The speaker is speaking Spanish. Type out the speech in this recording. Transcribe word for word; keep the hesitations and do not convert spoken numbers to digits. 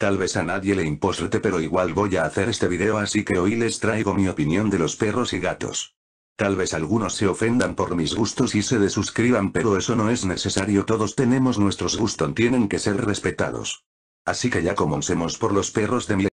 Tal vez a nadie le importe, pero igual voy a hacer este video, así que hoy les traigo mi opinión de los perros y gatos. Tal vez algunos se ofendan por mis gustos y se desuscriban, pero eso no es necesario, todos tenemos nuestros gustos, tienen que ser respetados. Así que ya comencemos por los perros de mi